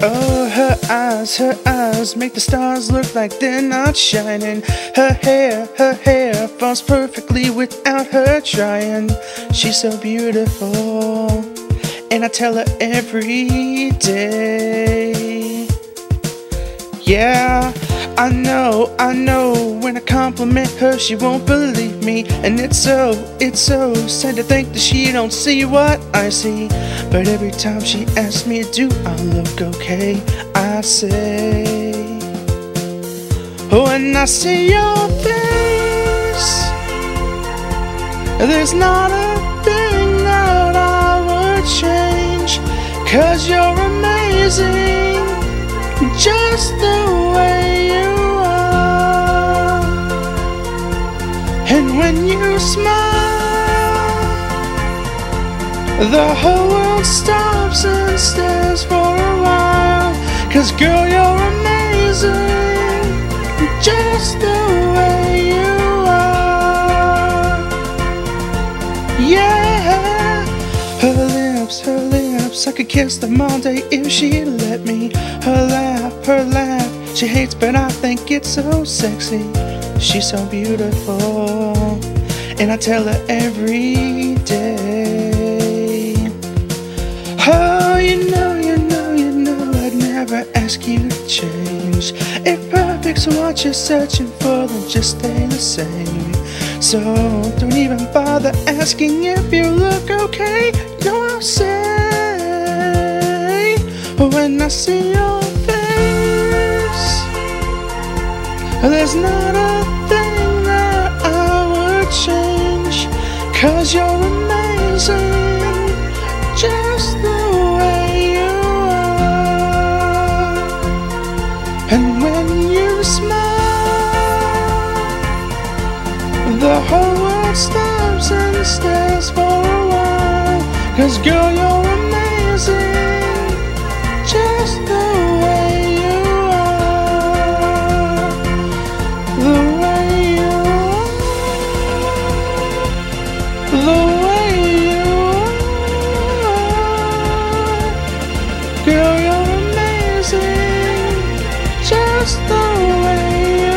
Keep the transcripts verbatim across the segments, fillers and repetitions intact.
Oh, her eyes, her eyes make the stars look like they're not shining. Her hair, her hair falls perfectly without her trying. She's so beautiful, and I tell her every day. Yeah, I know, I know, when I compliment her she won't believe me. And it's so, it's so sad to think that she don't see what I see. But every time she asks me, do I look okay, I say, when I see your face, there's not a thing that I would change. 'Cause you're amazing, just the way you are. And when you smile, the whole world stops and stares for a while. 'Cause girl, you're amazing, just the way you are. Yeah, her lips, her lips, I could kiss them all day if she'd let me. Her laugh, her laugh, she hates but I think it's so sexy. She's so beautiful, and I tell her every day. Oh, you know, you know, you know, I'd never ask you to change. If perfect's what you're searching for, then just stay the same. So don't even bother asking if you look okay. No, I'll say, when I see your face, there's not a thing that I would change. 'Cause you're amazing, just the way you are. And when you smile, the whole world stops and stares for a while. 'Cause girl, you're amazing, just the way you are. The way you are, the way you are. Girl, you're amazing, just the way you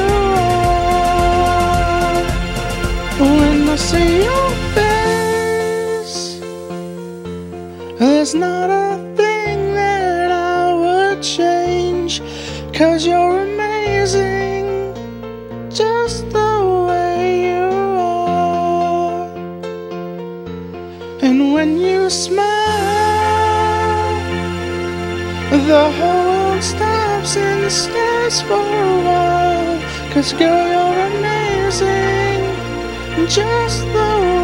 are. When I see your face, there's not a thing that I would change. 'Cause you're amazing, just the way you are. And when you smile, the whole world stops and stares for a while. 'Cause girl, you're amazing, just the way